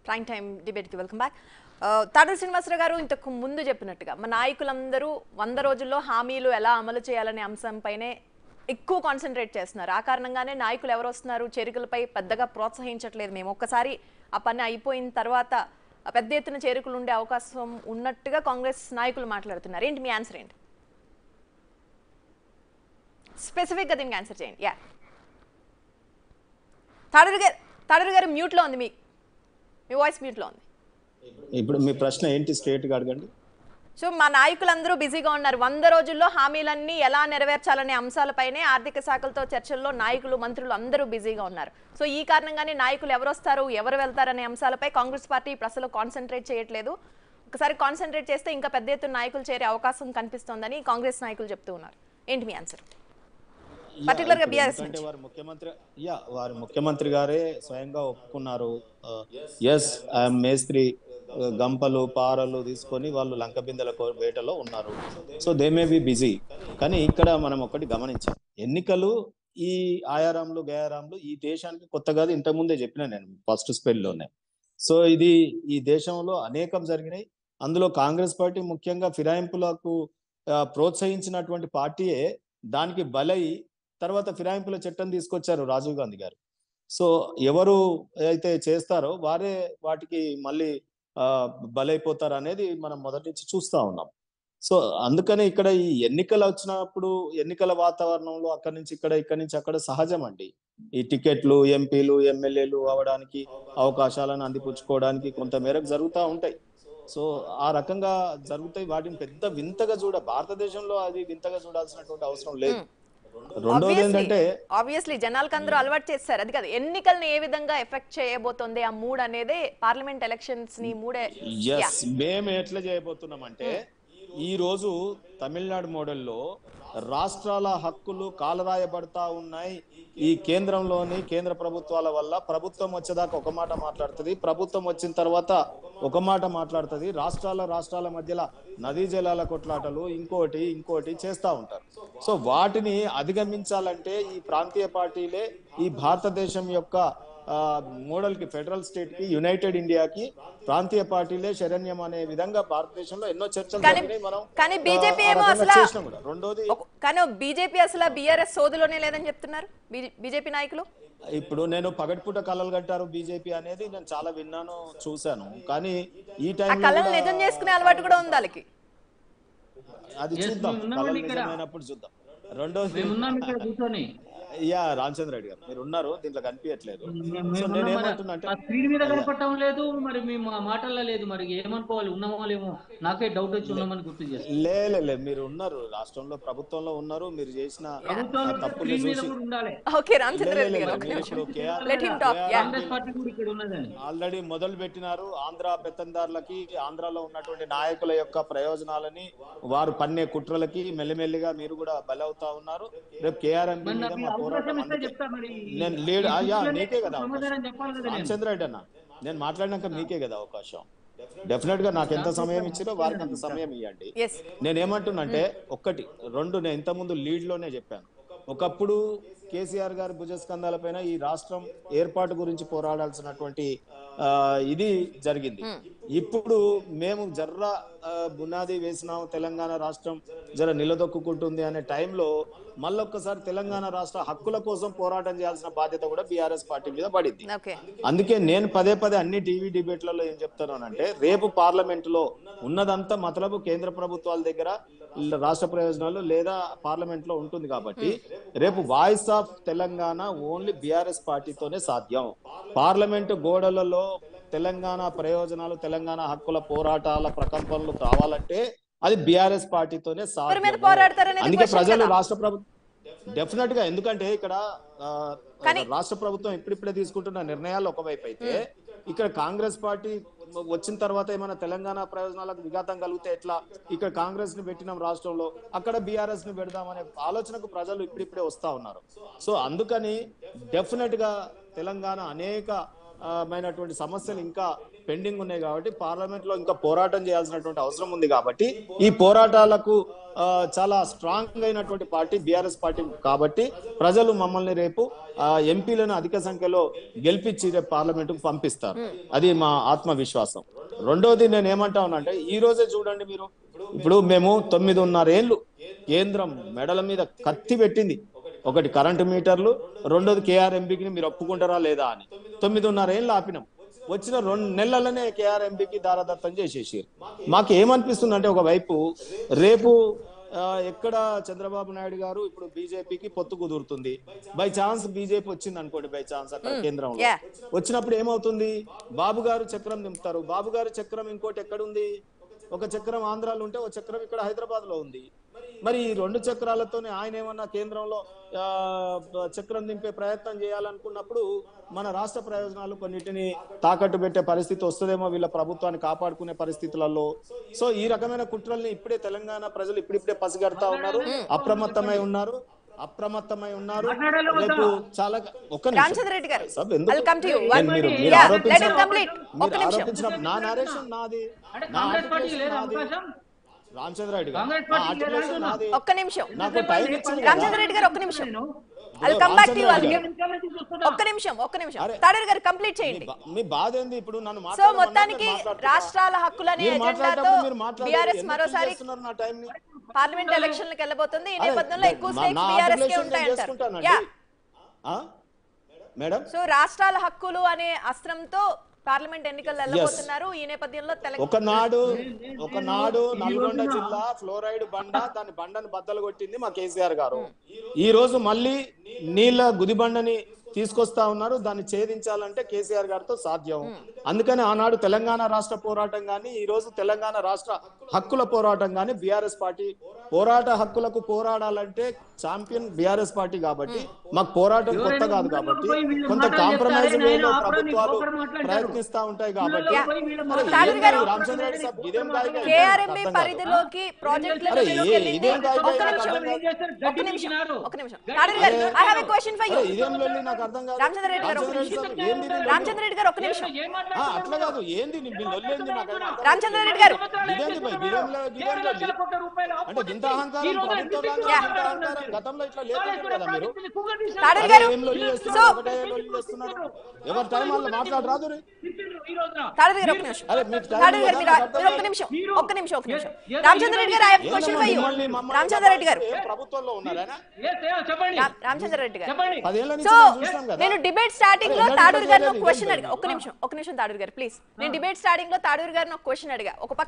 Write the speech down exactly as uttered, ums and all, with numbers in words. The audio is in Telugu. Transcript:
ప్రైమ్ టైం డిబేట్కి వెల్కమ్ బ్యాక్. తాడూరి శ్రీనివాసరావు గారు ఇంతకు ముందు చెప్పినట్టుగా మన నాయకులందరూ వంద రోజుల్లో హామీలు ఎలా అమలు చేయాలనే అంశంపైనే ఎక్కువ కాన్సన్ట్రేట్ చేస్తున్నారు. ఆ కారణంగానే నాయకులు ఎవరు వస్తున్నారు చేరికలపై పెద్దగా ప్రోత్సహించట్లేదు. మేము ఒక్కసారి ఆ పని అయిపోయిన తర్వాత పెద్ద ఎత్తున చేరికలు ఉండే అవకాశం ఉన్నట్టుగా కాంగ్రెస్ నాయకులు మాట్లాడుతున్నారు. ఏంటి మీ ఆన్సర్ ఏంటి? స్పెసిఫిక్గా దీనికి ఆన్సర్ చేయండి. యా తాడూరి గారు తాడూరి గారు మ్యూట్లో ఉంది, మీ మీ వాయిస్ మ్యూట్లో ఉంది. ఇప్పుడు మీ ప్రశ్న ఏంటి స్ట్రేట్గా అడగండి. సో మా నాయకులందరూ బిజీగా ఉన్నారు. వంద రోజుల్లో హామీలన్నీ ఎలా నెరవేర్చాలనే అంశాలపైనే ఆర్థిక శాఖలతో చర్చల్లో నాయకులు మంత్రులు అందరూ బిజీగా ఉన్నారు. సో ఈ కారణంగానే నాయకులు ఎవరు వస్తారు ఎవరు వెళ్తారనే అంశాలపై కాంగ్రెస్ పార్టీ ఇప్పుడు అసలు కాన్సన్ట్రేట్ చేయట్లేదు. ఒకసారి కాన్సన్ట్రేట్ చేస్తే ఇంకా పెద్ద ఎత్తున నాయకులు చేరే అవకాశం కనిపిస్తోందని కాంగ్రెస్ నాయకులు చెప్తూ ఉన్నారు. ఏంటి మీ ఆన్సర్? పర్టికులర్ గా బీఆర్ఎస్ అంటే వారి ముఖ్యమంత్రి యా వారి ముఖ్యమంత్రి గారే స్వయంగా ఒప్పుకున్నారు. ఎస్ ఐఎమ్ మేస్త్రి, గంపలు పారలు తీసుకొని వాళ్ళు లంక బిందెల వేటలో ఉన్నారు. So they may be busy. కానీ ఇక్కడ మనం ఒకటి గమనించాం, ఎన్నికలు ఈ ఆయారాంలు గయారాంలు ఈ దేశానికి కొత్త కాదు. ఇంతకుముందే చెప్పిన నేను ఫస్ట్ స్పెల్ లోనే. సో ఇది ఈ దేశంలో అనేకం జరిగినాయి. అందులో కాంగ్రెస్ పార్టీ ముఖ్యంగా ఫిరాయింపులకు ప్రోత్సహించినటువంటి పార్టీయే దానికి బలై తర్వాత ఫిరాయింపుల చట్టం తీసుకొచ్చారు రాజీవ్ గాంధీ గారు. సో ఎవరు అయితే చేస్తారో వారే వాటికి మళ్ళీ ఆ బలైపోతారు అనేది మనం మొదటి నుంచి చూస్తా ఉన్నాం. సో అందుకనే ఇక్కడ ఈ ఎన్నికలు వచ్చినప్పుడు ఎన్నికల వాతావరణంలో అక్కడి నుంచి ఇక్కడ ఇక్కడి నుంచి అక్కడ సహజం అండి. ఈ టికెట్లు ఎంపీలు ఎమ్మెల్యేలు అవడానికి అవకాశాలను అందిపుచ్చుకోవడానికి కొంత మేరకు జరుగుతూ ఉంటాయి. సో ఆ రకంగా జరుగుతాయి. వాటిని పెద్ద వింతగా చూడ భారతదేశంలో అది వింతగా చూడాల్సినటువంటి అవసరం లేదు. రెండోది ఏంటంటే ఆబ్వియస్లీ జనాలకు అందరూ అలవాటు చేస్తారు. అది కాదు, ఎన్నికల్ని ఏ విధంగా ఎఫెక్ట్ చేయబోతోంది ఆ మూడ్ అనేది, పార్లమెంట్ ఎలక్షన్స్ ని మూడే మేము ఎట్లా చేయబోతున్నాం అంటే, ఈ రోజు తమిళనాడు మోడల్లో రాష్ట్రాల హక్కులు కాలరాయబడతా ఉన్నాయి. ఈ కేంద్రంలోని కేంద్ర ప్రభుత్వాల వల్ల ప్రభుత్వం వచ్చేదాకా ఒక మాట మాట్లాడుతుంది, ప్రభుత్వం వచ్చిన తర్వాత ఒక మాట మాట్లాడుతుంది. రాష్ట్రాల రాష్ట్రాల మధ్యలో నదీ జలాల కొట్లాటలు ఇంకోటి ఇంకోటి చేస్తూ ఉంటారు. సో వాటిని అధిగమించాలంటే ఈ ప్రాంతీయ పార్టీలే ఈ భారతదేశం యొక్క మోడల్ కి, ఫెడరల్ స్టేట్ కి, యునైటెడ్ ఇండియాకి ప్రాంతీయ పార్టీలే శరణ్యం అనే విధంగా భారతదేశంలో ఎన్నో చర్చలు జరిగినాయి. మనం కానీ బీజేపీ ఏమో అసలు రెండోది కానీ బీజేపీ అసలు బీఆర్ఎస్ సోదులోనే లేదని చెప్తున్నారు బీజేపీ నాయకులు. ఇప్పుడు నేను పగటిపూట కళలు కట్టారు బీజేపీ అనేది నేను చాలా విన్నాను, చూశాను. కానీ ఈ టైం కళలు నిజం చేసుకునే అలవాటు కూడా ఉంది వాళ్ళకి. అది చూద్దాం, కళలు నిజమైనప్పుడు చూద్దాం. రెండోది యా రామచంద్ర రెడ్డి గారు మీరు ఉన్నారు, దీంట్లో కనిపించట్లేదు. లేదు మరి మీ మాటల్లో లేదు, మరి ఏమనుకోవాలి, ఉన్నామో లేమో నాకే డౌట్ వచ్చి ఉన్నామని గుర్తు చేస్తారు. లే మీరు ఉన్నారు, రాష్ట్రంలో ప్రభుత్వంలో ఉన్నారు, మీరు చేసిన తప్పులు ఆల్రెడీ మొదలు పెట్టినారు. ఆంధ్ర పెత్తందారులకి, ఆంధ్రాలో ఉన్నటువంటి నాయకుల యొక్క ప్రయోజనాలని, వారు పన్నే కుట్రలకి మెల్లిమెల్లిగా మీరు కూడా బలవుతా ఉన్నారు. రేపు కేఆర్ఎంపీ నేను లీడ్ అయ్యా నీకే కదా రామచంద్ర రెడ్డి అన్న, నేను మాట్లాడినాక మీకే కదా అవకాశం. డెఫినెట్ గా నాకు ఎంత సమయం ఇచ్చిరో వారికి అంత సమయం ఇవ్వండి. నేనేమంటున్నంటే ఒక్కటి రెండు, నేను ఇంత ముందు లీడ్ లోనే చెప్పాను. ఒకప్పుడు కేసీఆర్ గారి భుజస్కంధాల పైన ఈ రాష్ట్రం ఏర్పాటు గురించి పోరాడాల్సినటువంటి ఆ ఇది జరిగింది. ఇప్పుడు మేము జర్ర బునాది వేసినాం, తెలంగాణ రాష్ట్రం జర నిలదొక్కుంటుంది అనే టైంలో మళ్ళొక్కసారి తెలంగాణ రాష్ట్ర హక్కుల కోసం పోరాటం చేయాల్సిన బాధ్యత కూడా బీఆర్ఎస్ పార్టీ మీద పడింది. అందుకే నేను పదే పదే అన్ని టీవీ డిబేట్లలో ఏం చెప్తానంటే, రేపు పార్లమెంట్ లో ఉన్నదంతా మతలబు కేంద్ర ప్రభుత్వాల దగ్గర రాష్ట్ర ప్రయోజనాలు లేదా పార్లమెంట్ లో ఉంటుంది. కాబట్టి రేపు voice of Telangana only BRS పార్టీతోనే సాధ్యం. పార్లమెంట్ గోడలలో తెలంగాణ ప్రయోజనాలు, తెలంగాణ హక్కుల పోరాటాల ప్రకంపనలు కావాలంటే అది బీఆర్ఎస్ పార్టీతోనే సాధ్యం. అందుకే ప్రజలు రాష్ట్ర ప్రభుత్వం డెఫినెట్ గా, ఎందుకంటే ఇక్కడ రాష్ట్ర ప్రభుత్వం ఇప్పుడిప్పుడే తీసుకుంటున్న నిర్ణయాలు ఒకవైపు అయితే, ఇక్కడ కాంగ్రెస్ పార్టీ వచ్చిన తర్వాత ఏమైనా తెలంగాణ ప్రయోజనాలకు విఘాతం కలిగితే ఎట్లా, ఇక్కడ కాంగ్రెస్ ని పెట్టినాం రాష్ట్రంలో, అక్కడ బీఆర్ఎస్ ని పెడదామనే ఆలోచనకు ప్రజలు ఇప్పుడిప్పుడే వస్తా ఉన్నారు. సో అందుకని డెఫినెట్ గా తెలంగాణ అనేక మైనటువంటి సమస్యలు ఇంకా పెండింగ్ ఉన్నాయి కాబట్టి పార్లమెంట్ లో ఇంకా పోరాటం చేయాల్సినటువంటి అవసరం ఉంది కాబట్టి ఈ పోరాటాలకు చాలా స్ట్రాంగ్ అయినటువంటి పార్టీ బీఆర్ఎస్ పార్టీ కాబట్టి ప్రజలు మమ్మల్ని రేపు ఎంపీలను అధిక సంఖ్యలో గెలిపించి రేపు పార్లమెంటుకు పంపిస్తారు. అది మా ఆత్మవిశ్వాసం. రెండోది నేను ఏమంటా ఉన్నా ఈ రోజే చూడండి మీరు, ఇప్పుడు మేము తొమ్మిదిన్నర ఏళ్ళు కేంద్రం మెడల మీద కత్తి పెట్టింది. ఒకటి కరెంటు మీటర్లు, రెండోది కేఆర్ఎంబీకి మీరు ఒప్పుకుంటారా లేదా అని. తొమ్మిదిన్నర ఏళ్ళు ఆపినాం. వచ్చిన రెండు నెలలనే కేఆర్ఎంబీకి దారాదత్తం చేసేసారు. మాకు ఏమనిపిస్తుంది అంటే ఒకవైపు రేపు ఎక్కడ చంద్రబాబు నాయుడు గారు ఇప్పుడు బీజేపీకి పొత్తు కుదురుతుంది, బై ఛాన్స్ బీజేపీ వచ్చింది అనుకోండి, బై ఛాన్స్ అక్కడ కేంద్రంలో వచ్చినప్పుడు ఏమవుతుంది, బాబు గారు చక్రం దింపుతారు. బాబు గారు చక్రం ఇంకోటి ఎక్కడుంది, ఒక చక్రం ఆంధ్రాలో ఉంటే ఒక చక్రం ఇక్కడ హైదరాబాద్ లో ఉంది. మరి ఈ రెండు చక్రాలతోనే ఆయన ఏమన్నా కేంద్రంలో చక్రం దింపే ప్రయత్నం చేయాలనుకున్నప్పుడు మన రాష్ట్ర ప్రయోజనాలు కొన్నిటిని తాకట్టు పెట్టే పరిస్థితి వస్తుందేమో వీళ్ళ ప్రభుత్వాన్ని కాపాడుకునే పరిస్థితులలో. సో ఈ రకమైన కుట్రల్ని ఇప్పుడే తెలంగాణ ప్రజలు ఇప్పుడిప్పుడే పసిగడతా ఉన్నారు, అప్రమత్తమై ఉన్నారు అప్రమత్తమై ఉన్నారు రేపు చాలా ఒక్క ఆరోపించిన నా నరేషన్ నాది, రామచంద్ర రెడ్డి గారు ఒక్క నిమిషం, నాకు టైం ఇచ్చింది. రామచంద్ర రెడ్డి గారు ఒక్క నిమిషం, ఒక్క నిమిషం ఒక్క నిమిషం తాడేరు గారు కంప్లీట్ చేయండి. మీ బాధ ఏంది ఇప్పుడు నన్ను? సో మొత్తానికి రాష్ట్రాల హక్కులనే ఎజెండాతో బీఆర్ఎస్ మరోసారి పార్లమెంట్ ఎలక్షన్లకు వెళ్ళబోతుంది. ఈ నేపథ్యంలో ఎక్కువ స్టేక్స్ బీఆర్ఎస్ కే ఉంటాయంటారు. యా మేడం, సో రాష్ట్రాల హక్కులు అనే అస్త్రంతో పార్లమెంట్ ఎన్నికలు వెళ్ళబోతున్నారు. ఈ నేపథ్యంలో ఒకనాడు ఒకనాడు నల్గొండ జిల్లా ఫ్లోరైడ్ బండ, దాని బండను బద్దలు కొట్టింది మా కేసీఆర్ గారు. ఈ రోజు మళ్ళీ నీళ్ళ గుదిబండని తీసుకొస్తా ఉన్నారు. దాన్ని ఛేదించాలంటే కేసీఆర్ గారితో సాధ్యం. అందుకని ఆనాడు తెలంగాణ రాష్ట్ర పోరాటం కానీ ఈ రోజు తెలంగాణ రాష్ట్ర హక్కుల పోరాటం కానీ బీఆర్ఎస్ పార్టీ పోరాట హక్కులకు పోరాడాలంటే ఛాంపియన్ బీఆర్ఎస్ పార్టీ కాబట్టి మాకు పోరాటం కొత్త కాదు కాబట్టి కొంత కాంప్రమైజ్ వేలో ప్రభుత్వాలు ప్రయత్నిస్తా ఉంటాయి కాబట్టి రామచంద్రారెడ్డి సాబ్ ఇదేం కేఆర్ఎంబీ పరిధిలోకి ప్రాజెక్టులను ఇదేం నాకు అర్థం కాదు. రామచంద్ర రెడ్డి గారు రామచంద్ర రెడ్డి గారు ఒక నిమిషం, అట్లా కాదు ఏంది రామచంద్ర రెడ్డి గారు అంటే ఇంత అహంకారం గతంలో ఇట్లా లేకపోతే కదా మీరు ఎవరి టైం వాళ్ళు మాట్లాడరాదు. రామచంద్ర రెడ్డి గారు రామచంద్ర రెడ్డి గారు ప్రభుత్వంలో ఉన్నారా? రామచంద్ర రెడ్డి గారు పదేళ్ల సో నుంచి చూసాం కదా. నేను డిబేట్ స్టార్టింగ్ లో తాడూరు గారిని ఒక క్వశ్చన్ అడిగా. ఒక్క నిమిషం ఒక్క నిమిషం తాడూరు గారు ప్లీజ్. నేను డిబేట్ స్టార్టింగ్ లో తాడూరు గారిని ఒక క్వశ్చన్ అడిగా. ఒక